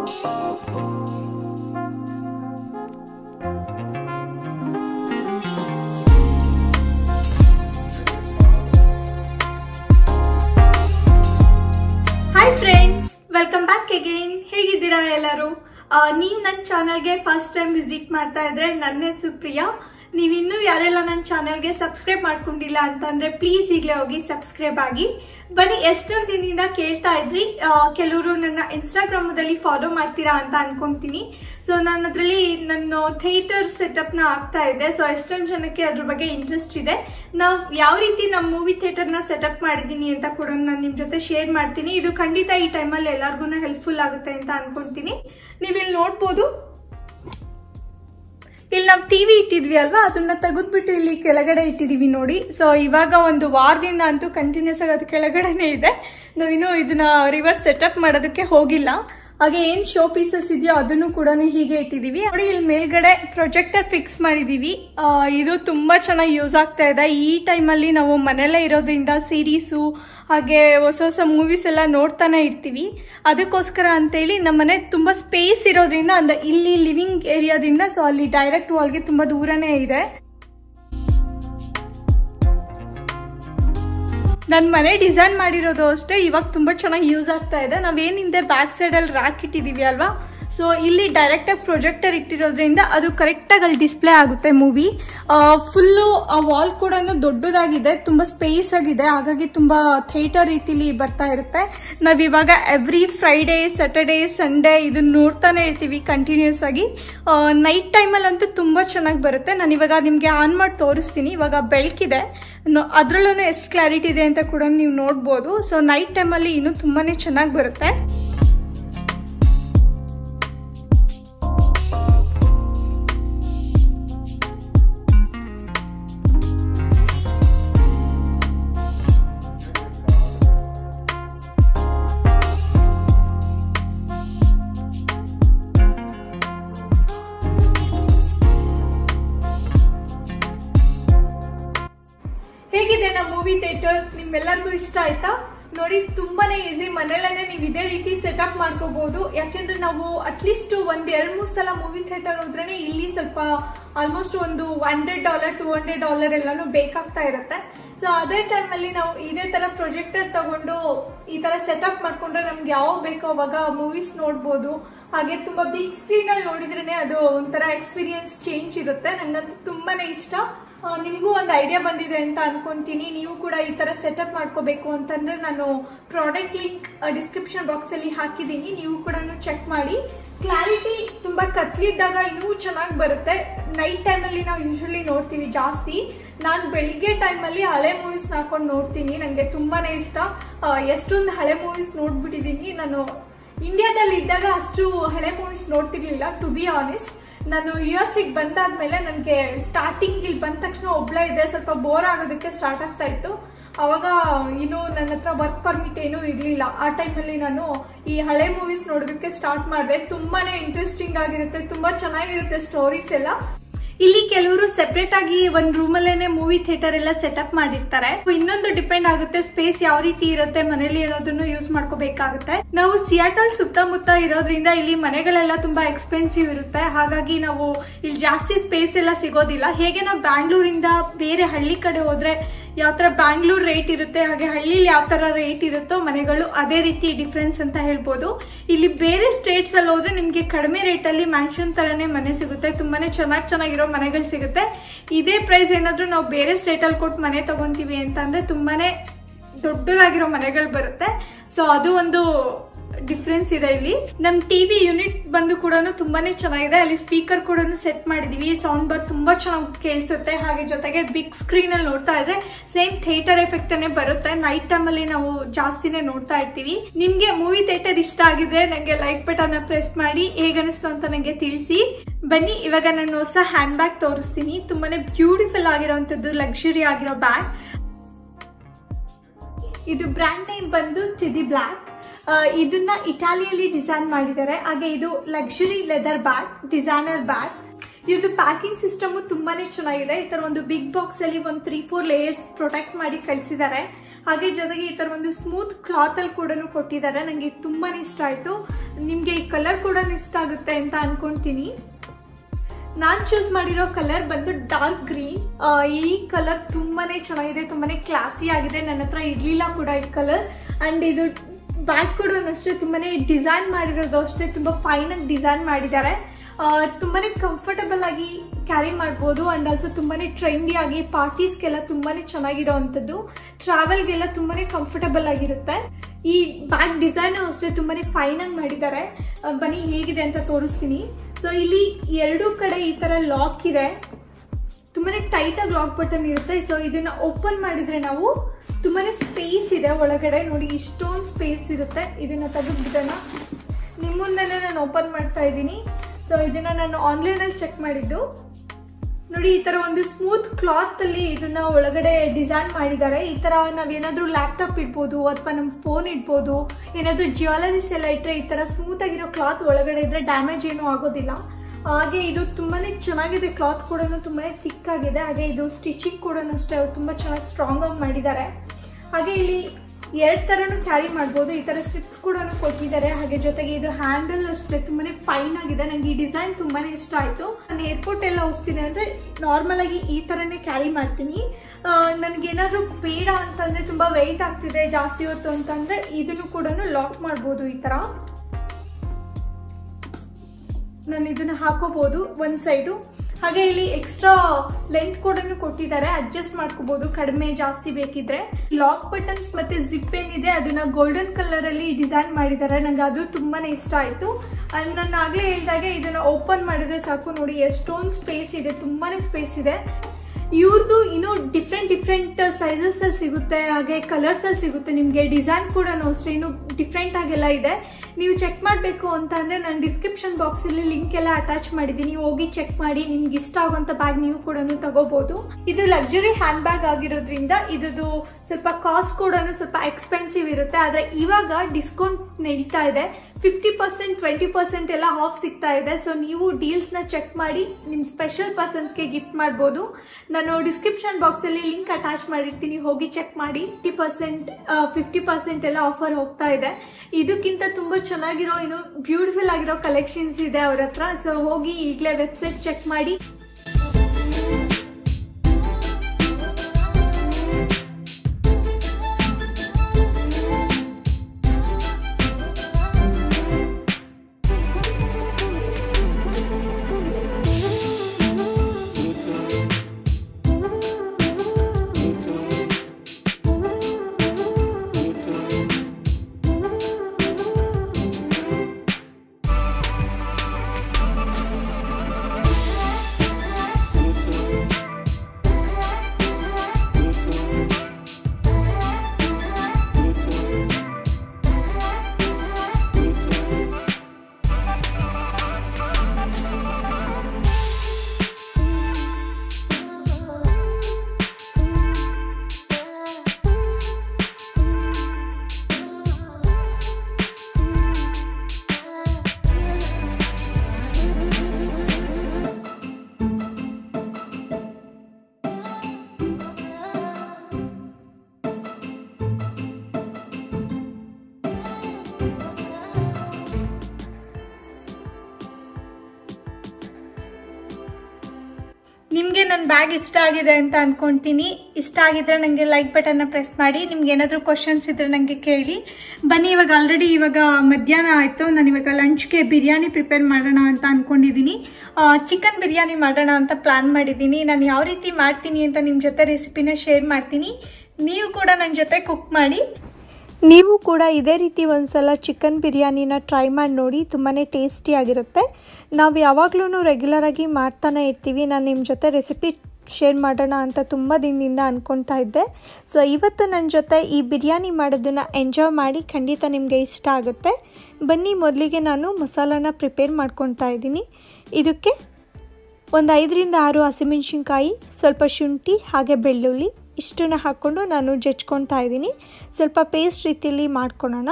Welcome back again. ಹೇಗಿದ್ದೀರಾ ಎಲ್ಲರೂ? ನೀವು ನನ್ನ ಚಾನಲ್ಗೆ ಫಸ್ಟ್ ಟೈಮ್ ವಿಸಿಟ್ ಮಾಡ್ತಾ ಇದ್ರೆ ನನ್ನ ಹೆಸರು ಪ್ರಿಯಾ. ನೀವಿನ್ನೂ ಯಾರೆಲ್ಲ ನನ್ನ ಚಾನಲ್ಗೆ ಸಬ್ಸ್ಕ್ರೈಬ್ ಮಾಡ್ಕೊಂಡಿಲ್ಲ ಅಂತಂದ್ರೆ ಪ್ಲೀಸ್ ಈಗಲೇ ಹೋಗಿ ಸಬ್ಸ್ಕ್ರೈಬ್ ಆಗಿ. ಬನ್ನಿ, ಎಷ್ಟೊಂದು ದಿನದಿಂದ ಕೇಳ್ತಾ ಇದ್ರಿ, ಕೆಲವರು ನನ್ನ ಇನ್ಸ್ಟಾಗ್ರಾಮದಲ್ಲಿ ಫಾಲೋ ಮಾಡ್ತೀರಾ ಅಂತ ಅನ್ಕೊಂತೀನಿ. ಸೊ ನಾನು ಅದರಲ್ಲಿ ನನ್ನ ಥಿಯೇಟರ್ ಸೆಟಪ್ನ ಆಗ್ತಾ ಇದೆ. ಸೊ ಎಷ್ಟೊಂದು ಜನಕ್ಕೆ ಅದ್ರ ಬಗ್ಗೆ ಇಂಟ್ರೆಸ್ಟ್ ಇದೆ. ನಾವು ಯಾವ ರೀತಿ ನಮ್ಮ ಮೂವಿ ಥಿಯೇಟರ್ನ ಸೆಟಪ್ ಮಾಡಿದ್ದೀನಿ ಅಂತ ಕೂಡ ನಾನು ನಿಮ್ಮ ಜೊತೆ ಶೇರ್ ಮಾಡ್ತೀನಿ. ಇದು ಖಂಡಿತ ಈ ಟೈಮಲ್ಲಿ ಎಲ್ಲರಿಗೂ ಹೆಲ್ಪ್ಫುಲ್ ಆಗುತ್ತೆ ಅಂತ ಅನ್ಕೊಂತೀನಿ. ನೀವಿಲ್ಲಿ ನೋಡ್ಬೋದು, ಇಲ್ಲಿ ನಾವು ಟಿವಿ ಇಟ್ಟಿದ್ವಿ ಅಲ್ವಾ, ಅದನ್ನ ತೆಗೆದ್ಬಿಟ್ಟು ಇಲ್ಲಿ ಕೆಳಗಡೆ ಇಟ್ಟಿದೀವಿ ನೋಡಿ. ಸೊ ಇವಾಗ ಒಂದು ವಾರದಿಂದ ಅಂತೂ ಕಂಟಿನ್ಯೂಸ್ ಆಗಿ ಅದು ಕೆಳಗಡೆನೆ ಇದೆ. ನಾವಿನ್ನು ಇದನ್ನ ರಿವರ್ಸ್ ಸೆಟಪ್ ಮಾಡೋದಕ್ಕೆ ಹೋಗಿಲ್ಲ. ಹಾಗೆ ಏನ್ ಶೋ ಪೀಸಸ್ ಇದೆಯೋ ಅದನ್ನು ಕೂಡ ಹೀಗೆ ಇಟ್ಟಿದೀವಿ ನೋಡಿ. ಇಲ್ಲಿ ಮೇಲ್ಗಡೆ ಪ್ರೊಜೆಕ್ಟರ್ ಫಿಕ್ಸ್ ಮಾಡಿದೀವಿ. ಇದು ತುಂಬಾ ಚೆನ್ನಾಗಿ ಯೂಸ್ ಆಗ್ತಾ ಇದೆ. ಈ ಟೈಮಲ್ಲಿ ನಾವು ಮನೆಯಲ್ಲೇ ಇರೋದ್ರಿಂದ ಸೀರೀಸು ಹಾಗೆ ಹೊಸ ಹೊಸ ಮೂವೀಸ್ ಎಲ್ಲ ನೋಡ್ತಾನೆ ಇರ್ತೀವಿ. ಅದಕ್ಕೋಸ್ಕರ ಅಂತೇಳಿ ನಮ್ಮನೆ ತುಂಬಾ ಸ್ಪೇಸ್ ಇರೋದ್ರಿಂದ ಇಲ್ಲಿ ಲಿವಿಂಗ್ ಏರಿಯಾದಿಂದ ಸೊ ಅಲ್ಲಿ ಡೈರೆಕ್ಟ್ ವಾಲ್ಗೆ ತುಂಬಾ ದೂರನೇ ಇದೆ. ನನ್ನ ಮನೆ ಡಿಸೈನ್ ಮಾಡಿರೋದು ಅಷ್ಟೇ ಇವಾಗ ತುಂಬಾ ಚೆನ್ನಾಗಿ ಯೂಸ್ ಆಗ್ತಾ ಇದೆ. ನಾವೇನಿಂದೆ ಬ್ಯಾಕ್ ಸೈಡ್ ಅಲ್ಲಿ ರ್ಯಾಕ್ ಇಟ್ಟಿದೀವಿ ಅಲ್ವಾ, ಸೊ ಇಲ್ಲಿ ಡೈರೆಕ್ಟ್ ಆಗಿ ಪ್ರೊಜೆಕ್ಟರ್ ಇಟ್ಟಿರೋದ್ರಿಂದ ಅದು ಕರೆಕ್ಟ್ ಆಗಿ ಅಲ್ಲಿ ಡಿಸ್ಪ್ಲೇ ಆಗುತ್ತೆ ಮೂವಿ. ಫುಲ್ಲು ಆ ವಾಲ್ ಕೂಡ ದೊಡ್ಡದಾಗಿದೆ, ತುಂಬಾ ಸ್ಪೇಸ್ ಆಗಿದೆ, ಹಾಗಾಗಿ ತುಂಬಾ ಥಿಯೇಟರ್ ರೀತಿಲಿ ಬರ್ತಾ ಇರುತ್ತೆ. ನಾವಿವಾಗ ಎವ್ರಿ ಫ್ರೈಡೇ, ಸ್ಯಾಟರ್ಡೇ, ಸಂಡೇ ಇದನ್ನ ನೋಡ್ತಾನೆ ಇರ್ತೀವಿ ಕಂಟಿನ್ಯೂಸ್ ಆಗಿ. ನೈಟ್ ಟೈಮಲ್ಲಂತೂ ತುಂಬಾ ಚೆನ್ನಾಗಿ ಬರುತ್ತೆ. ನಾನು ಇವಾಗ ನಿಮ್ಗೆ ಆನ್ ಮಾಡಿ ತೋರಿಸ್ತೀನಿ. ಇವಾಗ ಬೆಳಕಿದೆ, ಅದ್ರಲ್ಲೂ ಎಷ್ಟು ಕ್ಲಾರಿಟಿ ಇದೆ ಅಂತ ಕೂಡ ನೀವು ನೋಡ್ಬೋದು. ಸೊ ನೈಟ್ ಟೈಮಲ್ಲಿ ಇನ್ನೂ ತುಂಬಾನೇ ಚೆನ್ನಾಗಿ ಬರುತ್ತೆ. ಹೇಗಿದೆ ನಮ್ಮ ಮೂವಿ ಥಿಯೇಟರ್? ನಿಮ್ಮೆಲ್ಲರಿಗೂ ಇಷ್ಟ ಆಯ್ತಾ? ನೋಡಿ, ತುಂಬಾನೇ ಈಸಿ. ಮನೇಲೇನೆ ನೀವು ಇದೇ ರೀತಿ ಸೆಟಪ್ ಮಾಡ್ಕೋಬಹುದು. ಯಾಕೆಂದ್ರೆ ನಾವು ಅಟ್ಲೀಸ್ಟ್ ಒಂದ್ 2-3 ಸಲ ಮೂವಿ ಥಿಯೇಟರ್ ಹೋದ್ರೆ ಇಲ್ಲಿ ಸ್ವಲ್ಪ ಆಲ್ಮೋಸ್ಟ್ ಒಂದು $100, $200 ಎಲ್ಲಾನು ಬೇಕಾಗ್ತಾ ಇರುತ್ತೆ. ಸೊ ಅದೇ ಟೈಮ್ ಅಲ್ಲಿ ನಾವು ಇದೇ ತರ ಪ್ರೊಜೆಕ್ಟರ್ ತಗೊಂಡು ಈ ತರ ಸೆಟಪ್ ಮಾಡ್ಕೊಂಡ್ರೆ ನಮ್ಗೆ ಯಾವಾಗ ಬೇಕೋ ಅವಾಗ ಮೂವೀಸ್ ನೋಡ್ಬೋದು. ಹಾಗೆ ತುಂಬಾ ಬಿಗ್ ಸ್ಕ್ರೀನ್ ಅಲ್ಲಿ ನೋಡಿದ್ರೇನೆ ಅದು ಒಂಥರ ಎಕ್ಸ್ಪೀರಿಯನ್ಸ್ ಚೇಂಜ್ ಇರುತ್ತೆ. ನಂಗಂತೂ ತುಂಬಾನೇ ಇಷ್ಟ. ನಿಮಗೂ ಒಂದು ಐಡಿಯಾ ಬಂದಿದೆ ಅಂತ ಅನ್ಕೊಂತೀನಿ. ನೀವು ಕೂಡ ಈ ತರ ಸೆಟಪ್ ಮಾಡ್ಕೋಬೇಕು ಅಂತಂದ್ರೆ ನಾನು ಪ್ರಾಡಕ್ಟ್ ಲಿಂಕ್ ಡಿಸ್ಕ್ರಿಪ್ಷನ್ ಬಾಕ್ಸ್ ಅಲ್ಲಿ ಹಾಕಿದ್ದೀನಿ, ನೀವು ಕೂಡ ಚೆಕ್ ಮಾಡಿ. ಕ್ಲಾರಿಟಿ ತುಂಬಾ ಕತ್ಲಿದ್ದಾಗ ಇನ್ನೂ ಚೆನ್ನಾಗಿ ಬರುತ್ತೆ. ನೈಟ್ ಟೈಮ್ ಅಲ್ಲಿ ನಾವು ಯೂಶಲಿ ನೋಡ್ತೀವಿ ಜಾಸ್ತಿ. ನಾನು ಬೆಳಿಗ್ಗೆ ಟೈಮ್ ಅಲ್ಲಿ ಹಳೆ ಮೂವೀಸ್ ಹಾಕೊಂಡು ನೋಡ್ತೀನಿ. ನಂಗೆ ತುಂಬಾನೇ ಇಷ್ಟ. ಎಷ್ಟೊಂದು ಹಳೆ ಮೂವೀಸ್ ನೋಡ್ಬಿಟ್ಟಿದೀನಿ. ನಾನು ಇಂಡಿಯಾದಲ್ಲಿ ಇದ್ದಾಗ ಅಷ್ಟು ಹಳೆ ಮೂವೀಸ್ ನೋಡ್ತಿರ್ಲಿಲ್ಲ, ಟು ಬಿ ಆನೆಸ್ಟ್. ನಾನು US ಬಂದಾದ್ಮೇಲೆ ನನಗೆ ಸ್ಟಾರ್ಟಿಂಗ್ ಇಲ್ಲಿ ಬಂದ ತಕ್ಷಣ ಒಬ್ಳೆ ಇದೆ, ಸ್ವಲ್ಪ ಬೋರ್ ಆಗೋದಕ್ಕೆ ಸ್ಟಾರ್ಟ್ ಆಗ್ತಾ ಇತ್ತು. ಅವಾಗ ಇನ್ನು ನನ್ನ ಹತ್ರ ವರ್ಕ್ ಪರ್ಮಿಟ್ ಏನೂ ಇರಲಿಲ್ಲ. ಆ ಟೈಮಲ್ಲಿ ನಾನು ಈ ಹಳೆ ಮೂವೀಸ್ ನೋಡೋದಕ್ಕೆ ಸ್ಟಾರ್ಟ್ ಮಾಡಿದೆ. ತುಂಬಾನೇ ಇಂಟ್ರೆಸ್ಟಿಂಗ್ ಆಗಿರುತ್ತೆ, ತುಂಬಾ ಚೆನ್ನಾಗಿರುತ್ತೆ ಸ್ಟೋರೀಸ್ ಎಲ್ಲ. ಇಲ್ಲಿ ಕೆಲವರು ಸೆಪರೇಟ್ ಆಗಿ ಒಂದ್ ರೂಮ್ ಅಲ್ಲೇನೆ ಮೂವಿ ಥಿಯೇಟರ್ ಎಲ್ಲ ಸೆಟಪ್ ಮಾಡಿರ್ತಾರೆ. ಇನ್ನೊಂದು ಡಿಪೆಂಡ್ ಆಗುತ್ತೆ ಸ್ಪೇಸ್ ಯಾವ ರೀತಿ ಇರುತ್ತೆ, ಮನೇಲಿ ಇರೋದನ್ನು ಯೂಸ್ ಮಾಡ್ಕೋಬೇಕಾಗುತ್ತೆ. ನಾವು ಸಿಯಾಟಲ್ ಸುತ್ತಮುತ್ತ ಇರೋದ್ರಿಂದ ಇಲ್ಲಿ ಮನೆಗಳೆಲ್ಲ ತುಂಬಾ ಎಕ್ಸ್ಪೆನ್ಸಿವ್ ಇರುತ್ತೆ. ಹಾಗಾಗಿ ನಾವು ಇಲ್ಲಿ ಜಾಸ್ತಿ ಸ್ಪೇಸ್ ಎಲ್ಲ ಸಿಗೋದಿಲ್ಲ. ಹೇಗೆ ನಾವು ಬ್ಯಾಂಗ್ಳೂರಿಂದ ಬೇರೆ ಹಳ್ಳಿ ಕಡೆ ಹೋದ್ರೆ ಯಾವ ತರ ಬ್ಯಾಂಗ್ಳೂರ್ ರೇಟ್ ಇರುತ್ತೆ, ಹಾಗೆ ಹಳ್ಳಿಲಿ ಯಾವ ತರ ರೇಟ್ ಇರುತ್ತೋ ಮನೆಗಳು ಅದೇ ರೀತಿ ಡಿಫ್ರೆನ್ಸ್ ಅಂತ ಹೇಳ್ಬೋದು. ಇಲ್ಲಿ ಬೇರೆ ಸ್ಟೇಟ್ಸ್ ಅಲ್ಲಿ ಹೋದ್ರೆ ನಿಮ್ಗೆ ಕಡಿಮೆ ರೇಟ್ ಅಲ್ಲಿ ಮ್ಯಾನ್ಷನ್ ತರನೇ ಮನೆ ಸಿಗುತ್ತೆ. ತುಂಬಾನೇ ಚೆನ್ನಾಗಿರೋ ಮನೆಗಳು ಸಿಗುತ್ತೆ. ಇದೇ ಪ್ರೈಸ್ ಏನಾದ್ರೂ ನಾವು ಬೇರೆ ಸ್ಟೇಟ್ ಅಲ್ಲಿ ಕೊಟ್ಟು ಮನೆ ತಗೊಂತೀವಿ ಅಂತಂದ್ರೆ ತುಂಬಾನೇ ದೊಡ್ಡದಾಗಿರೋ ಮನೆಗಳು ಬರುತ್ತೆ. ಸೊ ಅದು ಒಂದು ಡಿಫ್ರೆನ್ಸ್ ಇದೆ. ಇಲ್ಲಿ ನಮ್ ಟಿವಿ ಯೂನಿಟ್ ಬಂದು ಕೂಡ ತುಂಬಾನೇ ಚೆನ್ನಾಗಿದೆ. ಅಲ್ಲಿ ಸ್ಪೀಕರ್ ಕೂಡ ಸೆಟ್ ಮಾಡಿದೀವಿ. ಸೌಂಡ್ ಬಾರ್ ತುಂಬಾ ಚೆನ್ನಾಗಿ ಕೇಳಿಸುತ್ತೆ. ಹಾಗೆ ಜೊತೆಗೆ ಬಿಗ್ ಸ್ಕ್ರೀನ್ ಅಲ್ಲಿ ನೋಡ್ತಾ ಇದ್ರೆ ಸೇಮ್ ಥಿಯೇಟರ್ ಎಫೆಕ್ಟ್ ಅನ್ನೇ ಬರುತ್ತೆ. ನೈಟ್ ಟೈಮ್ ಅಲ್ಲಿ ನಾವು ಜಾಸ್ತಿನೇ ನೋಡ್ತಾ ಇರ್ತೀವಿ. ನಿಮ್ಗೆ ಮೂವಿ ಥಿಯೇಟರ್ ಇಷ್ಟ ಆಗಿದೆ ನಂಗೆ ಲೈಕ್ ಬಟನ್ ಪ್ರೆಸ್ ಮಾಡಿ. ಹೇಗನಿಸ್ತು ಅಂತ ನಂಗೆ ತಿಳಿಸಿ. ಬನ್ನಿ, ಇವಾಗ ನಾನು ಹೊಸ ಹ್ಯಾಂಡ್ ಬ್ಯಾಗ್ ತೋರಿಸ್ತೀನಿ. ತುಂಬಾನೇ ಬ್ಯೂಟಿಫುಲ್ ಆಗಿರೋಂಥದ್ದು, ಲಕ್ಸುರಿ ಆಗಿರೋ ಬ್ಯಾಗ್. ಇದು ಬ್ರ್ಯಾಂಡ್ ನೇಮ್ ಬಂದು ಚಿದಿ ಬ್ಲಾಕ್. ಇದನ್ನ ಇಟಾಲಿಯಲ್ಲಿ ಡಿಸೈನ್ ಮಾಡಿದ್ದಾರೆ. ಹಾಗೆ ಇದು luxury leather bag, designer bag. ಇವ್ರದ್ದು ಪ್ಯಾಕಿಂಗ್ ಸಿಸ್ಟಮ್ ತುಂಬಾನೇ ಚೆನ್ನಾಗಿದೆ. ಈ ತರ ಒಂದು ಬಿಗ್ ಬಾಕ್ಸ್ ಅಲ್ಲಿ ಒಂದು 3-4 ಲೇಯರ್ಸ್ ಪ್ರೊಟೆಕ್ಟ್ ಮಾಡಿ ಕಳಿಸಿದ್ದಾರೆ. ಹಾಗೆ ಜೊತೆಗೆ ಈ ಥರ ಒಂದು ಸ್ಮೂತ್ ಕ್ಲಾತಲ್ಲಿ ಕೂಡ ಕೊಟ್ಟಿದ್ದಾರೆ. ನನಗೆ ತುಂಬಾ ಇಷ್ಟ ಆಯಿತು. ನಿಮಗೆ ಈ ಕಲರ್ ಕೂಡ ಇಷ್ಟ ಆಗುತ್ತೆ ಅಂತ ಅಂದ್ಕೊಳ್ತೀನಿ. ನಾನು ಚೂಸ್ ಮಾಡಿರೋ ಕಲರ್ ಬಂದು ಡಾರ್ಕ್ ಗ್ರೀನ್. ಈ ಕಲರ್ ತುಂಬಾ ಚೆನ್ನಾಗಿದೆ, ತುಂಬಾ ಕ್ಲಾಸಿ ಆಗಿದೆ. ನನ್ನ ಹತ್ರ ಇರಲಿಲ್ಲ ಕೂಡ ಈ ಕಲರ್. ಆ್ಯಂಡ್ ಇದು ಬ್ಯಾಗ್ ಕೂಡ ಅಷ್ಟೇ ತುಂಬಾ ಡಿಸೈನ್ ಮಾಡಿರೋದು ಅಷ್ಟೇ ತುಂಬ ಫೈನಾಗಿ ಡಿಸೈನ್ ಮಾಡಿದ್ದಾರೆ. ತುಂಬಾ ಕಂಫರ್ಟಬಲ್ ಆಗಿ ಕ್ಯಾರಿ ಮಾಡ್ಬೋದು. ಆ್ಯಂಡ್ ಆಲ್ಸೋ ತುಂಬಾ ಟ್ರೆಂಡಿಯಾಗಿ ಪಾರ್ಟೀಸ್ಗೆಲ್ಲ ತುಂಬಾ ಚೆನ್ನಾಗಿರೋ ಅಂಥದ್ದು, ಟ್ರಾವೆಲ್ಗೆಲ್ಲ ತುಂಬಾ ಕಂಫರ್ಟಬಲ್ ಆಗಿರುತ್ತೆ. ಈ ಬ್ಯಾಗ್ ಡಿಸೈನು ಅಷ್ಟೇ ತುಂಬಾ ಫೈನಾಗಿ ಮಾಡಿದ್ದಾರೆ. ಬನ್ನಿ ಹೇಗಿದೆ ಅಂತ ತೋರಿಸ್ತೀನಿ. ಸೊ ಇಲ್ಲಿ ಎರಡೂ ಕಡೆ ಈ ಥರ ಲಾಕ್ ಇದೆ, ತುಂಬಾ ಟೈಟಾಗಿ ಲಾಕ್ ಬಟನ್ ಇರುತ್ತೆ. ಸೊ ಇದನ್ನು ಓಪನ್ ಮಾಡಿದರೆ ನಾವು ತುಂಬಾ ಸ್ಪೇಸ್ ಇದೆ ಒಳಗಡೆ. ನೋಡಿ ಇಷ್ಟೊಂದು ಸ್ಪೇಸ್ ಇರುತ್ತೆ. ಇದನ್ನು ತೆಗೆದುಬಿಡೋಣ. ನಿಮ್ಮ ಮುಂದೆನೇ ನಾನು ಓಪನ್ ಮಾಡ್ತಾ ಇದ್ದೀನಿ. ಸೊ ಇದನ್ನು ನಾನು ಆನ್ಲೈನಲ್ಲಿ ಚೆಕ್ ಮಾಡಿದ್ದು. ನೋಡಿ ಈ ಥರ ಒಂದು ಸ್ಮೂತ್ ಕ್ಲಾತಲ್ಲಿ ಇದನ್ನು ಒಳಗಡೆ ಡಿಸೈನ್ ಮಾಡಿದ್ದಾರೆ. ಈ ಥರ ನಾವೇನಾದರೂ ಲ್ಯಾಪ್ಟಾಪ್ ಇಡ್ಬೋದು ಅಥವಾ ನಮ್ಮ ಫೋನ್ ಇಡ್ಬೋದು, ಏನಾದರೂ ಜ್ಯುವೆಲರೀಸ್ ಎಲ್ಲ ಇಟ್ಟರೆ ಈ ಥರ ಸ್ಮೂತಾಗಿರೋ ಕ್ಲಾತ್ ಒಳಗಡೆ ಇದ್ದರೆ ಡ್ಯಾಮೇಜ್ ಏನೂ ಆಗೋದಿಲ್ಲ. ಹಾಗೆ ಇದು ತುಂಬಾ ಚೆನ್ನಾಗಿದೆ. ಕ್ಲಾತ್ ಕೂಡ ತುಂಬಾ ಥಿಕ್ಕಾಗಿದೆ. ಹಾಗೆ ಇದು ಸ್ಟಿಚಿಂಗ್ ಕೂಡ ಅಷ್ಟೇ ಅವ್ರು ತುಂಬ ಚೆನ್ನಾಗಿ ಸ್ಟ್ರಾಂಗಾಗಿ ಮಾಡಿದ್ದಾರೆ. ಹಾಗೆ ಇಲ್ಲಿ ಎರಡು ಥರನೂ ಕ್ಯಾರಿ ಮಾಡ್ಬೋದು. ಈ ಥರ ಸ್ಟ್ರಿಪ್ಸ್ ಕೂಡ ಕೊಟ್ಟಿದ್ದಾರೆ. ಹಾಗೆ ಜೊತೆಗೆ ಇದು ಹ್ಯಾಂಡಲ್ ಅಷ್ಟೇ ತುಂಬಾ ಫೈನ್ ಆಗಿದೆ. ನನಗೆ ಈ ಡಿಸೈನ್ ತುಂಬಾ ಇಷ್ಟ ಆಯಿತು. ನಾನು ಏರ್ಪೋರ್ಟ್ ಎಲ್ಲ ಹೋಗ್ತೀನಿ ಅಂದರೆ ನಾರ್ಮಲಾಗಿ ಈ ಥರನೇ ಕ್ಯಾರಿ ಮಾಡ್ತೀನಿ. ನನಗೇನಾದರೂ ಬೇಡ ಅಂತಂದರೆ ತುಂಬ ವೆಯ್ಟ್ ಆಗ್ತಿದೆ ಜಾಸ್ತಿ ಹೊತ್ತು ಅಂತಂದರೆ ಇದನ್ನು ಕೂಡ ಲಾಕ್ ಮಾಡ್ಬೋದು. ಈ ಥರ ನಾನು ಇದನ್ನು ಹಾಕೋಬೋದು ಒಂದು ಸೈಡು. ಹಾಗೆ ಇಲ್ಲಿ ಎಕ್ಸ್ಟ್ರಾ ಲೆಂತ್ ಕೂಡ ಕೊಟ್ಟಿದ್ದಾರೆ, ಅಡ್ಜಸ್ಟ್ ಮಾಡ್ಕೋಬಹುದು ಕಡಿಮೆ ಜಾಸ್ತಿ ಬೇಕಿದ್ರೆ. ಲಾಕ್ ಬಟನ್ಸ್ ಮತ್ತೆ ಜಿಪ್ ಏನಿದೆ ಅದನ್ನ ಗೋಲ್ಡನ್ ಕಲರ್ ಅಲ್ಲಿ ಡಿಸೈನ್ ಮಾಡಿದ್ದಾರೆ. ನಂಗೆ ಅದು ತುಂಬಾನೇ ಇಷ್ಟ ಆಯ್ತು. ಅಂಡ್ ನಾನು ಆಗ್ಲೇ ಹೇಳಿದಾಗೆ ಇದನ್ನ ಓಪನ್ ಮಾಡಿದ್ರೆ ಸಾಕು. ನೋಡಿ ಎಷ್ಟೊಂದು ಸ್ಪೇಸ್ ಇದೆ, ತುಂಬಾನೇ ಸ್ಪೇಸ್ ಇದೆ. ಇವ್ರದ್ದು ಇನ್ನೂ ಡಿಫ್ರೆಂಟ್ ಸೈಜಸ್ ಅಲ್ಲಿ ಸಿಗುತ್ತೆ, ಹಾಗೆ ಕಲರ್ಸ್ ಅಲ್ಲಿ ಸಿಗುತ್ತೆ ನಿಮಗೆ. ಡಿಸೈನ್ ಕೂಡ ಅಷ್ಟೇ ಇನ್ನೂ ಡಿಫ್ರೆಂಟ್ ಆಗೆಲ್ಲ ಇದೆ. ನೀವು ಚೆಕ್ ಮಾಡಬೇಕು ಅಂತ ಅಂದರೆ ನಾನು ಡಿಸ್ಕ್ರಿಪ್ಷನ್ ಬಾಕ್ಸಲ್ಲಿ ಲಿಂಕ್ ಎಲ್ಲ ಅಟ್ಯಾಚ್ ಮಾಡಿದ್ದೀನಿ, ಹೋಗಿ ಚೆಕ್ ಮಾಡಿ. ನಿಮ್ಗೆ ಇಷ್ಟ ಆಗುವಂಥ ಬ್ಯಾಗ್ ನೀವು ಕೂಡ ತಗೋಬಹುದು. ಇದು ಲಕ್ಸುರಿ ಹ್ಯಾಂಡ್ ಬ್ಯಾಗ್ ಆಗಿರೋದ್ರಿಂದ ಇದ್ದು ಸ್ವಲ್ಪ ಕಾಸ್ಟ್ ಕೂಡ ಸ್ವಲ್ಪ ಎಕ್ಸ್ಪೆನ್ಸಿವ್ ಇರುತ್ತೆ. ಆದರೆ ಇವಾಗ ಡಿಸ್ಕೌಂಟ್ ನಡೀತಾ ಇದೆ, 50%, 20% ಎಲ್ಲ ಆಫ್ ಸಿಗ್ತಾ ಇದೆ. ಸೊ ನೀವು ಡೀಲ್ಸ್ನ ಚೆಕ್ ಮಾಡಿ ನಿಮ್ಮ ಸ್ಪೆಷಲ್ ಪರ್ಸನ್ಸ್ಗೆ ಗಿಫ್ಟ್ ಮಾಡ್ಬೋದು. ನಾನು ಡಿಸ್ಕ್ರಿಪ್ಷನ್ ಬಾಕ್ಸಲ್ಲಿ ಲಿಂಕ್ ಅಟ್ಯಾಚ್ ಮಾಡಿರ್ತೀನಿ, ಹೋಗಿ ಚೆಕ್ ಮಾಡಿ. 50% ಎಲ್ಲ ಆಫರ್ ಹೋಗ್ತಾ ಇದೆ. ಇದಕ್ಕಿಂತ ತುಂಬ ಚೆನ್ನಾಗಿರೋ ಇನ್ನು ಬ್ಯೂಟಿಫುಲ್ ಆಗಿರೋ ಕಲೆಕ್ಷನ್ಸ್ ಇದೆ ಅವ್ರ ಹತ್ರ. ಸೊ ಹೋಗಿ ಈಗಲೇ ವೆಬ್ಸೈಟ್ ಚೆಕ್ ಮಾಡಿ. ನಿಮಗೆ ನನ್ನ ಬ್ಯಾಗ್ ಇಷ್ಟ ಆಗಿದೆ ಅಂತ ಅನ್ಕೊಂತೀನಿ. ಇಷ್ಟ ಆಗಿದ್ರೆ ನನಗೆ ಲೈಕ್ ಬಟನ್ನ ಪ್ರೆಸ್ ಮಾಡಿ. ನಿಮ್ಗೆ ಏನಾದರೂ ಕ್ವಶನ್ಸ್ ಇದ್ರೆ ನನಗೆ ಕೇಳಿ. ಬನ್ನಿ, ಇವಾಗ ಮಧ್ಯಾಹ್ನ ಆಯಿತು. ನಾನು ಇವಾಗ ಲಂಚ್ಗೆ ಬಿರಿಯಾನಿ ಪ್ರಿಪೇರ್ ಮಾಡೋಣ ಅಂತ ಅಂದ್ಕೊಂಡಿದ್ದೀನಿ. ಚಿಕನ್ ಬಿರಿಯಾನಿ ಮಾಡೋಣ ಅಂತ ಪ್ಲ್ಯಾನ್ ಮಾಡಿದ್ದೀನಿ. ನಾನು ಯಾವ ರೀತಿ ಮಾಡ್ತೀನಿ ಅಂತ ನಿಮ್ಮ ಜೊತೆ ರೆಸಿಪಿನ ಶೇರ್ ಮಾಡ್ತೀನಿ. ನೀವು ಕೂಡ ನನ್ನ ಜೊತೆ ಕುಕ್ ಮಾಡಿ. ನೀವು ಕೂಡ ಇದೇ ರೀತಿ ಒಂದ್ಸಲ ಚಿಕನ್ ಬಿರಿಯಾನಿನ ಟ್ರೈ ಮಾಡಿ ನೋಡಿ, ತುಂಬಾ ಟೇಸ್ಟಿಯಾಗಿರುತ್ತೆ. ನಾವು ಯಾವಾಗಲೂ ರೆಗ್ಯುಲರಾಗಿ ಮಾಡ್ತಾನೆ ಇರ್ತೀವಿ. ನಾನು ನಿಮ್ಮ ಜೊತೆ ರೆಸಿಪಿ ಶೇರ್ ಮಾಡೋಣ ಅಂತ ತುಂಬ ದಿನದಿಂದ ಅಂದ್ಕೊಳ್ತಾ ಇದ್ದೆ. ಸೊ ಇವತ್ತು ನನ್ನ ಜೊತೆ ಈ ಬಿರಿಯಾನಿ ಮಾಡೋದನ್ನು ಎಂಜಾಯ್ ಮಾಡಿ. ಖಂಡಿತ ನಿಮಗೆ ಇಷ್ಟ ಆಗುತ್ತೆ. ಬನ್ನಿ, ಮೊದಲಿಗೆ ನಾನು ಮಸಾಲಾನ ಪ್ರಿಪೇರ್ ಮಾಡ್ಕೊತಾ ಇದ್ದೀನಿ. ಇದಕ್ಕೆ ಒಂದು 5ರಿಂದ 6 ಹಸಿಮೆಣಸಿನ್ಕಾಯಿ, ಸ್ವಲ್ಪ ಶುಂಠಿ ಹಾಗೆ ಬೆಳ್ಳುಳ್ಳಿ ಇಷ್ಟನ್ನು ಹಾಕ್ಕೊಂಡು ನಾನು ಜಜ್ಕೊತಾ ಇದ್ದೀನಿ. ಸ್ವಲ್ಪ ಪೇಸ್ಟ್ ರೀತಿಯಲ್ಲಿ ಮಾಡ್ಕೊಳ್ಳೋಣ.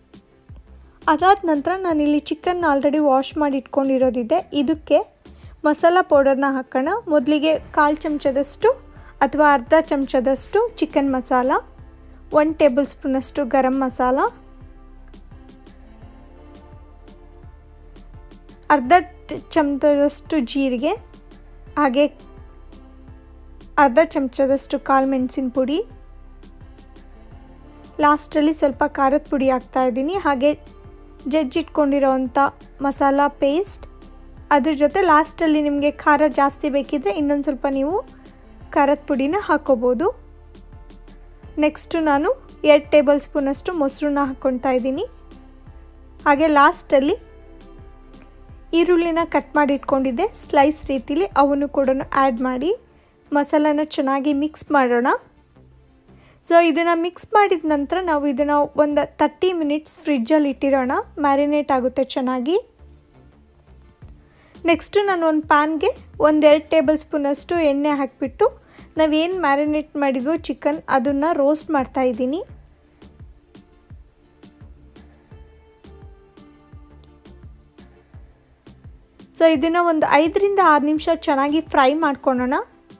ಅದಾದ ನಂತರ ನಾನಿಲ್ಲಿ ಚಿಕನ್ ಆಲ್ರೆಡಿ ವಾಶ್ ಮಾಡಿ ಇಟ್ಕೊಂಡಿರೋದಿದೆ. ಇದಕ್ಕೆ ಮಸಾಲ ಪೌಡರ್ನ ಹಾಕೋಣ. ಮೊದಲಿಗೆ 1/4 ಚಮಚದಷ್ಟು ಅಥವಾ ಅರ್ಧ ಚಮಚದಷ್ಟು ಚಿಕನ್ ಮಸಾಲ, 1 ಟೇಬಲ್ ಸ್ಪೂನಷ್ಟು ಗರಂ ಮಸಾಲ, ಅರ್ಧ ಚಮಚದಷ್ಟು ಜೀರಿಗೆ, ಹಾಗೆ ಅರ್ಧ ಚಮಚದಷ್ಟು ಕಾಳು ಮೆಣಸಿನ ಪುಡಿ, ಲಾಸ್ಟಲ್ಲಿ ಸ್ವಲ್ಪ ಖಾರದ ಪುಡಿ ಹಾಕ್ತಾ ಇದ್ದೀನಿ, ಹಾಗೆ ಜಜ್ಜಿಟ್ಕೊಂಡಿರೋವಂಥ ಮಸಾಲ ಪೇಸ್ಟ್, ಅದ್ರ ಜೊತೆ ಲಾಸ್ಟಲ್ಲಿ ನಿಮಗೆ ಖಾರ ಜಾಸ್ತಿ ಬೇಕಿದ್ದರೆ ಇನ್ನೊಂದು ಸ್ವಲ್ಪ ನೀವು ಖಾರದ ಪುಡಿನ ಹಾಕ್ಕೋಬೋದು. ನೆಕ್ಸ್ಟು ನಾನು 2 ಟೇಬಲ್ ಸ್ಪೂನಷ್ಟು ಮೊಸರನ್ನ ಹಾಕ್ಕೊಳ್ತಾ ಇದ್ದೀನಿ. ಹಾಗೆ ಲಾಸ್ಟಲ್ಲಿ ಈರುಳ್ಳಿನ ಕಟ್ ಮಾಡಿ ಇಟ್ಕೊಂಡಿದ್ದೆ ಸ್ಲೈಸ್ ರೀತಿಲಿ, ಅವನ್ನು ಕೂಡ ಆ್ಯಡ್ ಮಾಡಿ ಮಸಾಲಾನ ಚೆನ್ನಾಗಿ ಮಿಕ್ಸ್ ಮಾಡೋಣ. ಸೊ ಇದನ್ನು ಮಿಕ್ಸ್ ಮಾಡಿದ ನಂತರ ನಾವು ಇದನ್ನು ಒಂದು 30 ಮಿನಿಟ್ಸ್ ಫ್ರಿಜ್ಜಲ್ಲಿ ಇಟ್ಟಿರೋಣ, ಮ್ಯಾರಿನೇಟ್ ಆಗುತ್ತೆ ಚೆನ್ನಾಗಿ. ನೆಕ್ಸ್ಟು ನಾನು ಒಂದು ಪ್ಯಾನ್ಗೆ 1-2 ಟೇಬಲ್ ಸ್ಪೂನಷ್ಟು ಎಣ್ಣೆ ಹಾಕಿಬಿಟ್ಟು ನಾವೇನು ಮ್ಯಾರಿನೇಟ್ ಮಾಡಿದ್ವೋ ಚಿಕನ್ ಅದನ್ನು ರೋಸ್ಟ್ ಮಾಡ್ತಾ ಇದ್ದೀನಿ. ಸೊ ಇದನ್ನು ಒಂದು 5-6 ನಿಮಿಷ ಚೆನ್ನಾಗಿ ಫ್ರೈ ಮಾಡ್ಕೊಳ್ಳೋಣ.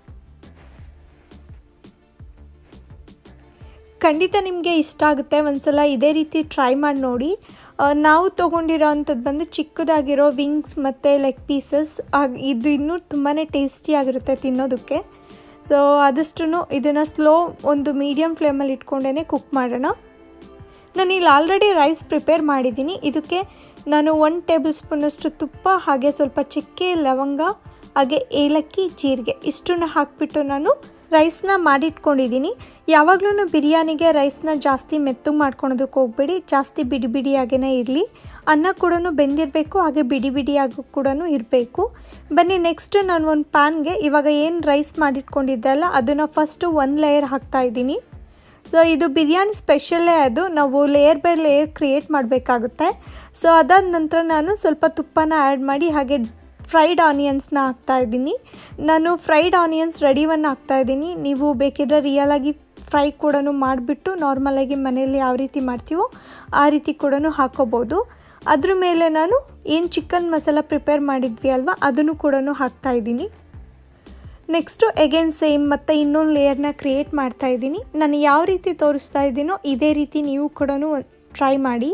ಖಂಡಿತ ನಿಮಗೆ ಇಷ್ಟ ಆಗುತ್ತೆ, ಒಂದ್ಸಲ ಇದೇ ರೀತಿ ಟ್ರೈ ಮಾಡಿ ನೋಡಿ. ನಾವು ತೊಗೊಂಡಿರೋ ಅಂಥದ್ದು ಬಂದು ಚಿಕ್ಕದಾಗಿರೋ ವಿಂಗ್ಸ್ ಮತ್ತು ಲೆಗ್ ಪೀಸಸ್, ಇದು ಇನ್ನೂ ತುಂಬಾ ಟೇಸ್ಟಿಯಾಗಿರುತ್ತೆ ತಿನ್ನೋದಕ್ಕೆ. ಸೊ ಆದಷ್ಟು ಇದನ್ನು ಸ್ಲೋ ಒಂದು ಮೀಡಿಯಮ್ ಫ್ಲೇಮಲ್ಲಿ ಇಟ್ಕೊಂಡೇ ಕುಕ್ ಮಾಡೋಣ. ನಾನು ಇಲ್ಲಿ ಆಲ್ರೆಡಿ ರೈಸ್ ಪ್ರಿಪೇರ್ ಮಾಡಿದ್ದೀನಿ. ಇದಕ್ಕೆ ನಾನು 1 ಟೇಬಲ್ ಸ್ಪೂನಷ್ಟು ತುಪ್ಪ, ಹಾಗೆ ಸ್ವಲ್ಪ ಚಕ್ಕೆ, ಲವಂಗ, ಹಾಗೆ ಏಲಕ್ಕಿ, ಜೀರಿಗೆ ಇಷ್ಟನ್ನು ಹಾಕಿಬಿಟ್ಟು ನಾನು ರೈಸ್ನ ಮಾಡಿಟ್ಕೊಂಡಿದ್ದೀನಿ. ಯಾವಾಗಲೂ ಬಿರಿಯಾನಿಗೆ ರೈಸ್ನ ಜಾಸ್ತಿ ಮೆತ್ತಗೆ ಮಾಡ್ಕೊಳೋದಕ್ಕೆ ಹೋಗಬೇಡಿ, ಜಾಸ್ತಿ ಬಿಡಿ ಬಿಡಿಯಾಗೇ ಇರಲಿ. ಅನ್ನ ಕೂಡ ಬೆಂದಿರಬೇಕು, ಹಾಗೆ ಬಿಡಿ ಬಿಡಿಯಾಗಿ ಕೂಡ ಇರಬೇಕು. ಬನ್ನಿ ನೆಕ್ಸ್ಟ್ ನಾನು ಒಂದು ಪ್ಯಾನ್ಗೆ ಇವಾಗ ಏನು ರೈಸ್ ಮಾಡಿಟ್ಕೊಂಡಿದ್ದೆ ಅಲ್ಲ ಅದನ್ನು ಫಸ್ಟು 1 ಲೇಯರ್ ಹಾಕ್ತಾಯಿದ್ದೀನಿ. ಸೊ ಇದು ಬಿರಿಯಾನಿ ಸ್ಪೆಷಲ್ಲೇ, ಅದು ನಾವು ಲೇಯರ್ ಬೈ ಲೇಯರ್ ಕ್ರಿಯೇಟ್ ಮಾಡಬೇಕಾಗುತ್ತೆ. ಸೊ ಅದಾದ ನಂತರ ನಾನು ಸ್ವಲ್ಪ ತುಪ್ಪನ ಆ್ಯಡ್ ಮಾಡಿ ಹಾಗೆ ಫ್ರೈಡ್ ಆನಿಯನ್ಸ್ನ ಹಾಕ್ತಾಯಿದ್ದೀನಿ. ನಾನು ಫ್ರೈಡ್ ಆನಿಯನ್ಸ್ ರೆಡಿವನ್ನು ಹಾಕ್ತಾಯಿದ್ದೀನಿ. ನೀವು ಬೇಕಿದ್ರೆ ರಿಯಲಾಗಿ ಫ್ರೈ ಕೂಡ ಮಾಡಿಬಿಟ್ಟು ನಾರ್ಮಲಾಗಿ ಮನೆಯಲ್ಲಿ ಯಾವ ರೀತಿ ಮಾಡ್ತೀವೋ ಆ ರೀತಿ ಕೂಡ ಹಾಕ್ಕೋಬೋದು. ಅದ್ರ ಮೇಲೆ ನಾನು ಏನು ಚಿಕನ್ ಮಸಾಲ ಪ್ರಿಪೇರ್ ಮಾಡಿದ್ವಿ ಅಲ್ವಾ ಅದನ್ನು ಕೂಡ ಹಾಕ್ತಾಯಿದ್ದೀನಿ. ನೆಕ್ಸ್ಟು ಎಗೇನ್ ಸೇಮ್ ಮತ್ತು ಇನ್ನೊಂದು ಲೇಯರ್ನ ಕ್ರಿಯೇಟ್ ಮಾಡ್ತಾಯಿದ್ದೀನಿ. ನಾನು ಯಾವ ರೀತಿ ತೋರಿಸ್ತಾ ಇದ್ದೀನೋ ಇದೇ ರೀತಿ ನೀವು ಕೂಡ ಟ್ರೈ ಮಾಡಿ.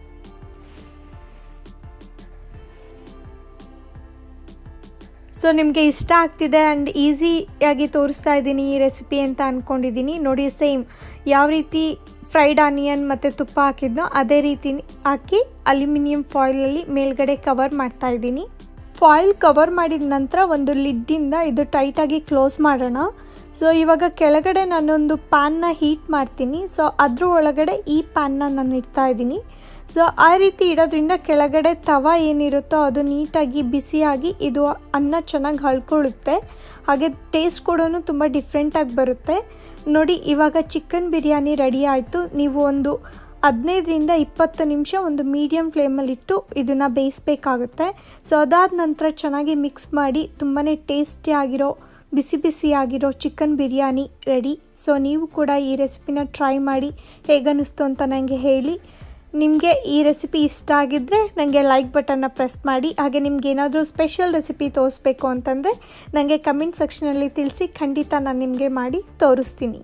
ಸೊ ನಿಮಗೆ ಇಷ್ಟ ಆಗ್ತಿದೆ ಆ್ಯಂಡ್ ಈಸಿಯಾಗಿ ತೋರಿಸ್ತಾ ಇದ್ದೀನಿ ಈ ರೆಸಿಪಿ ಅಂತ ಅಂದ್ಕೊಂಡಿದ್ದೀನಿ. ನೋಡಿ ಸೇಮ್ ಯಾವ ರೀತಿ ಫ್ರೈಡ್ ಆನಿಯನ್ ಮತ್ತು ತುಪ್ಪ ಹಾಕಿದ್ನೋ ಅದೇ ರೀತಿ ಹಾಕಿ ಅಲ್ಯೂಮಿನಿಯಂ ಫಾಯಿಲಲ್ಲಿ ಮೇಲ್ಗಡೆ ಕವರ್ ಮಾಡ್ತಾಯಿದ್ದೀನಿ. ಫಾಯಿಲ್ ಕವರ್ ಮಾಡಿದ ನಂತರ ಒಂದು ಲಿಡ್ಡಿಂದ ಇದು ಟೈಟಾಗಿ ಕ್ಲೋಸ್ ಮಾಡೋಣ. ಸೊ ಇವಾಗ ಕೆಳಗಡೆ ನಾನೊಂದು ಪ್ಯಾನ್ನ ಹೀಟ್ ಮಾಡ್ತೀನಿ. ಸೊ ಅದ್ರ ಒಳಗಡೆ ಈ ಪ್ಯಾನ್ನ ನಾನು ಇಡ್ತಾಯಿದ್ದೀನಿ. ಸೊ ಆ ರೀತಿ ಇಡೋದ್ರಿಂದ ಕೆಳಗಡೆ ತವ ಏನಿರುತ್ತೋ ಅದು ನೀಟಾಗಿ ಬಿಸಿಯಾಗಿ ಇದು ಅನ್ನ ಚೆನ್ನಾಗಿ ಹಳ್ಕೊಳ್ಳುತ್ತೆ, ಹಾಗೆ ಟೇಸ್ಟ್ ಕೂಡ ತುಂಬ ಡಿಫ್ರೆಂಟಾಗಿ ಬರುತ್ತೆ. ನೋಡಿ ಇವಾಗ ಚಿಕನ್ ಬಿರಿಯಾನಿ ರೆಡಿ ಆಯಿತು. ನೀವು ಒಂದು 15-20 ನಿಮಿಷ ಒಂದು ಮೀಡಿಯಮ್ ಫ್ಲೇಮಲ್ಲಿಟ್ಟು ಇದನ್ನು ಬೇಯಿಸಬೇಕಾಗುತ್ತೆ. ಸೊ ಅದಾದ ನಂತರ ಚೆನ್ನಾಗಿ ಮಿಕ್ಸ್ ಮಾಡಿ ತುಂಬಾ ಟೇಸ್ಟಿಯಾಗಿರೋ ಬಿಸಿ ಬಿಸಿಯಾಗಿರೋ ಚಿಕನ್ ಬಿರಿಯಾನಿ ರೆಡಿ. ಸೊ ನೀವು ಕೂಡ ಈ ರೆಸಿಪಿನ ಟ್ರೈ ಮಾಡಿ ಹೇಗನ್ನಿಸ್ತು ಅಂತ ನನಗೆ ಹೇಳಿ. ನಿಮಗೆ ಈ ರೆಸಿಪಿ ಇಷ್ಟ ಆಗಿದ್ದರೆ ನನಗೆ ಲೈಕ್ ಬಟನ್ನ ಪ್ರೆಸ್ ಮಾಡಿ. ಹಾಗೆ ನಿಮ್ಗೆ ಏನಾದರೂ ಸ್ಪೆಷಲ್ ರೆಸಿಪಿ ತೋರಿಸ್ಬೇಕು ಅಂತಂದರೆ ನನಗೆ ಕಮೆಂಟ್ ಸೆಕ್ಷನಲ್ಲಿ ತಿಳಿಸಿ, ಖಂಡಿತ ನಾನು ನಿಮಗೆ ಮಾಡಿ ತೋರಿಸ್ತೀನಿ.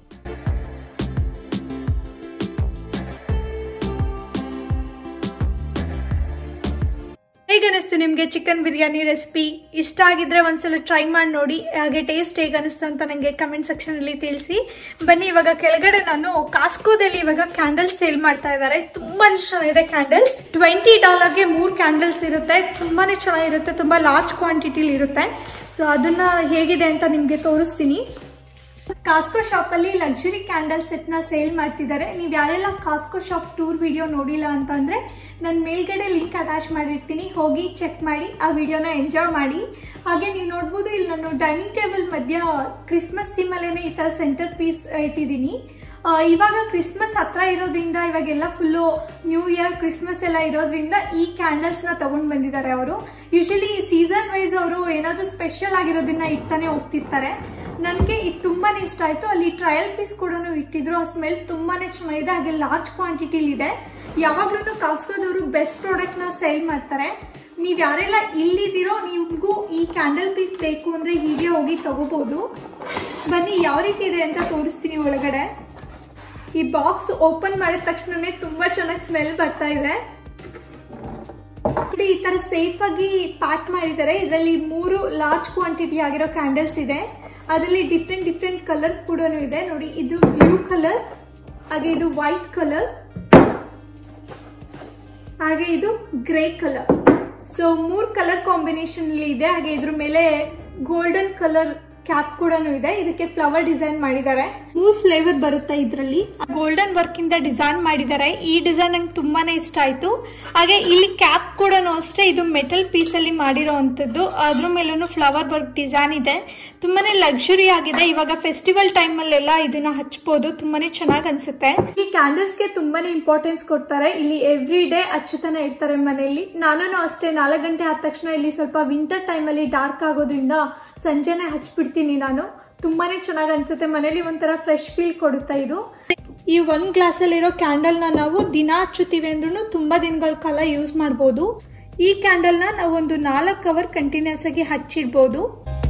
ಹೇಗನ್ನಿಸ್ತು ನಿಮಗೆ ಚಿಕನ್ ಬಿರಿಯಾನಿ ರೆಸಿಪಿ? ಇಷ್ಟ ಆಗಿದ್ರೆ ಒಂದ್ಸಲ ಟ್ರೈ ಮಾಡಿ ನೋಡಿ, ಹಾಗೆ ಟೇಸ್ಟ್ ಹೇಗನ್ನಿಸ್ತು ಅಂತ ನನಗೆ ಕಮೆಂಟ್ ಸೆಕ್ಷನ್ ಅಲ್ಲಿ ತಿಳಿಸಿ. ಬನ್ನಿ ಇವಾಗ ಕೆಳಗಡೆ ನಾನು ಕಾಸ್ಕೋದಲ್ಲಿ ಇವಾಗ ಕ್ಯಾಂಡಲ್ಸ್ ಸೇಲ್ ಮಾಡ್ತಾ ಇದ್ದಾರೆ. ತುಂಬಾನೇ ಚೆನ್ನಾಗಿದೆ ಕ್ಯಾಂಡಲ್ಸ್. $20ಗೆ 3 ಕ್ಯಾಂಡಲ್ಸ್ ಇರುತ್ತೆ. ತುಂಬಾನೇ ಚೆನ್ನಾಗಿರುತ್ತೆ, ತುಂಬಾ ಲಾರ್ಜ್ ಕ್ವಾಂಟಿಟಿಲಿ ಇರುತ್ತೆ. ಸೊ ಅದನ್ನ ಹೇಗಿದೆ ಅಂತ ನಿಮ್ಗೆ ತೋರಿಸ್ತೀನಿ. ಕಾಸ್ಕೋ ಶಾಪ್ ಅಲ್ಲಿ ಲಕ್ಸುರಿ ಕ್ಯಾಂಡಲ್ ಸೆಟ್ ನ ಸೇಲ್ ಮಾಡ್ತಿದ್ದಾರೆ. ನೀವು ಯಾರೆಲ್ಲ ಕಾಸ್ಕೋ ಶಾಪ್ ಟೂರ್ ವಿಡಿಯೋ ನೋಡಿಲ್ಲ ಅಂತಂದ್ರೆ ನಾನು ಮೇಲ್ಗಡೆ ಲಿಂಕ್ ಅಟ್ಯಾಚ್ ಮಾಡಿರ್ತೀನಿ, ಹೋಗಿ ಚೆಕ್ ಮಾಡಿ ಆ ವಿಡಿಯೋನ ಎಂಜಾಯ್ ಮಾಡಿ. ಹಾಗೆ ನೀವು ನೋಡ್ಬೋದು ಇಲ್ಲಿ ನಾನು ಡೈನಿಂಗ್ ಟೇಬಲ್ ಮಧ್ಯ ಕ್ರಿಸ್ಮಸ್ ಥೀಮ್ ಅಲ್ಲೇನೆ ಈ ತರ ಸೆಂಟರ್ ಪೀಸ್ ಇಟ್ಟಿದ್ದೀನಿ. ಇವಾಗ ಕ್ರಿಸ್ಮಸ್ ಹತ್ರ ಇರೋದ್ರಿಂದ ಇವಾಗೆಲ್ಲ ಫುಲ್ಲು ನ್ಯೂ ಇಯರ್ ಕ್ರಿಸ್ಮಸ್ ಎಲ್ಲ ಇರೋದ್ರಿಂದ ಈ ಕ್ಯಾಂಡಲ್ಸ್ ನ ತಗೊಂಡ್ ಬಂದಿದ್ದಾರೆ ಅವರು. ಯೂಶಲಿ ಸೀಸನ್ ವೈಸ್ ಅವರು ಏನಾದ್ರು ಸ್ಪೆಷಲ್ ಆಗಿರೋದನ್ನ ಇಟ್ಟಾನೆ ಹೋಗ್ತಿರ್ತಾರೆ. ನನಗೆ ಇದು ತುಂಬಾನೇ ಇಷ್ಟ ಆಯ್ತು. ಅಲ್ಲಿ ಟ್ರಯಲ್ ಪೀಸ್ ಕೂಡ ಇಟ್ಟಿದ್ರು, ಆ ಸ್ಮೆಲ್ ತುಂಬಾನೇ ಚೆನ್ನಾಗಿದೆ, ಹಾಗೆ ಲಾರ್ಜ್ ಕ್ವಾಂಟಿಟಿಲಿ ಇದೆ. ಯಾವಾಗ್ಲೂ ಕಾಸ್ಕೋದವರು ಬೆಸ್ಟ್ ಪ್ರಾಡಕ್ಟ್ ನ ಸೇಲ್ ಮಾಡ್ತಾರೆ. ನೀವು ಯಾರೆಲ್ಲ ಇಲ್ಲಿದ್ದೀರೋ ನಿಮಗೂ ಈ ಕ್ಯಾಂಡಲ್ ಪೀಸ್ ಬೇಕು ಅಂದ್ರೆ ಹೀಗೆ ಹೋಗಿ ತಗೋಬಹುದು. ಬನ್ನಿ ಯಾವ ರೀತಿ ಇದೆ ಅಂತ ತೋರಿಸ್ತೀನಿ ಒಳಗಡೆ. ಈ ಬಾಕ್ಸ್ ಓಪನ್ ಮಾಡಿದ ತಕ್ಷಣನೇ ತುಂಬಾ ಚೆನ್ನಾಗಿ ಸ್ಮೆಲ್ ಬರ್ತಾ ಇದೆ. ಈ ತರ ಸೇಫ್ ಆಗಿ ಪ್ಯಾಕ್ ಮಾಡಿದ್ದಾರೆ. ಇದರಲ್ಲಿ 3 ಲಾರ್ಜ್ ಕ್ವಾಂಟಿಟಿ ಆಗಿರೋ ಕ್ಯಾಂಡಲ್ಸ್ ಇದೆ. ಅದರಲ್ಲಿ ಡಿಫ್ರೆಂಟ್ ಕಲರ್ ಕೂಡ ಇದೆ ನೋಡಿ. ಇದು ಬ್ಲೂ ಕಲರ್, ಹಾಗೆ ಇದು ವೈಟ್ ಕಲರ್, ಹಾಗೆ ಇದು grey colour. So 3 colour combination ಅಲ್ಲಿ ಇದೆ. ಹಾಗೆ ಇದ್ರ ಮೇಲೆ ಗೋಲ್ಡನ್ ಕಲರ್ ಕ್ಯಾಪ್ ಕೂಡ ಇದೆ. ಇದಕ್ಕೆ ಫ್ಲವರ್ ಡಿಸೈನ್ ಮಾಡಿದ್ದಾರೆ. 3 ಫ್ಲೇವರ್ ಬರುತ್ತೆ ಇದರಲ್ಲಿ. ಗೋಲ್ಡನ್ ವರ್ಕ್ ಇಂದ ಡಿಸೈನ್ ಮಾಡಿದ್ದಾರೆ. ಈ ಡಿಸೈನ್ ನಂಗೆ ತುಂಬಾನೇ ಇಷ್ಟ ಆಯ್ತು. ಹಾಗೆ ಇಲ್ಲಿ ಕ್ಯಾಪ್ ಕೂಡ ಅಷ್ಟೇ, ಇದು ಮೆಟಲ್ ಪೀಸ್ ಅಲ್ಲಿ ಮಾಡಿರೋವಂಥದ್ದು. ಅದ್ರ ಮೇಲೂ ಫ್ಲವರ್ ವರ್ಕ್ ಡಿಸೈನ್ ಇದೆ. ತುಂಬಾನೇ ಲಕ್ಸುರಿ ಆಗಿದೆ. ಇವಾಗ ಫೆಸ್ಟಿವಲ್ ಟೈಮ್ ಅಲ್ಲೆಲ್ಲ ಇದನ್ನ ಹಚ್ಬೋದು. ತುಂಬಾನೇ ಚೆನ್ನಾಗಿ ಅನ್ಸುತ್ತೆ. ಈ ಕ್ಯಾಂಡಲ್ಸ್ ಗೆ ತುಂಬಾನೇ ಇಂಪಾರ್ಟೆನ್ಸ್ ಕೊಡ್ತಾರೆ. ಇಲ್ಲಿ ಎವ್ರಿ ಡೇ ಹಚ್ಚುತ್ತಾನೆ ಇರ್ತಾರೆ ಮನೆಯಲ್ಲಿ. ನಾನು ಅಷ್ಟೇ 4 ಗಂಟೆ ಆದ ತಕ್ಷಣ ಇಲ್ಲಿ ಸ್ವಲ್ಪ ವಿಂಟರ್ ಟೈಮ್ ಅಲ್ಲಿ ಡಾರ್ಕ್ ಆಗೋದ್ರಿಂದ ಸಂಜೆನೆ ಹಚ್ಬಿಡ್ತೀನಿ ನಾನು. ತುಂಬಾನೇ ಚೆನ್ನಾಗಿ ಅನ್ಸುತ್ತೆ. ಮನೇಲಿ ಒಂಥರ ಫ್ರೆಶ್ ಫೀಲ್ ಕೊಡುತ್ತೆ ಇದು. ಈ 1 ಗ್ಲಾಸ್ ಅಲ್ಲಿರೋ ಕ್ಯಾಂಡಲ್ ನ ನಾವು ದಿನ ಹಚ್ಚುತ್ತೀವಿ ಅಂದ್ರೂ ತುಂಬಾ ದಿನಗಳ ಕಾಲ ಯೂಸ್ ಮಾಡಬಹುದು. ಈ ಕ್ಯಾಂಡಲ್ ನ ನಾವು ಒಂದು 4 ಅವರ್ ಕಂಟಿನ್ಯೂಸ್ ಆಗಿ ಹಚ್ಚಿಡ್ಬೋದು.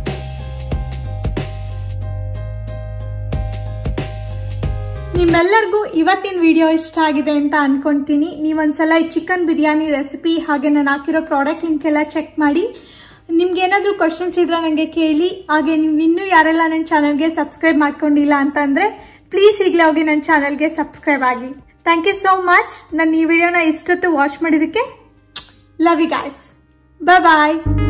ನಿಮ್ಮೆಲ್ಲರಿಗೂ ಇವತ್ತಿನ ವಿಡಿಯೋ ಇಷ್ಟ ಆಗಿದೆ ಅಂತ ಅನ್ಕೊಂತೀನಿ. ನೀವೊಂದ್ಸಲ ಈ ಚಿಕನ್ ಬಿರಿಯಾನಿ ರೆಸಿಪಿ ಹಾಗೆ ನಾನು ಹಾಕಿರೋ ಪ್ರಾಡಕ್ಟ್ ಲಿಂಕ್ ಎಲ್ಲ ಚೆಕ್ ಮಾಡಿ. ನಿಮ್ಗೆ ಏನಾದ್ರೂ ಕ್ವಶನ್ಸ್ ಇದ್ರೆ ನನಗೆ ಕೇಳಿ. ಹಾಗೆ ನೀವು ಇನ್ನೂ ಯಾರೆಲ್ಲ ನನ್ನ ಚಾನಲ್ಗೆ ಸಬ್ಸ್ಕ್ರೈಬ್ ಮಾಡ್ಕೊಂಡಿಲ್ಲ ಅಂತಂದ್ರೆ ಪ್ಲೀಸ್ ಈಗಲೇ ಹೋಗಿ ನನ್ನ ಚಾನಲ್ಗೆ ಸಬ್ಸ್ಕ್ರೈಬ್ ಆಗಿ. Thank you so much. ನಾನು ಈ ವಿಡಿಯೋನ ಇಷ್ಟೊತ್ತು ವಾಚ್ ಮಾಡಿದಕ್ಕೆ. Love you guys. ಬಾಯ್.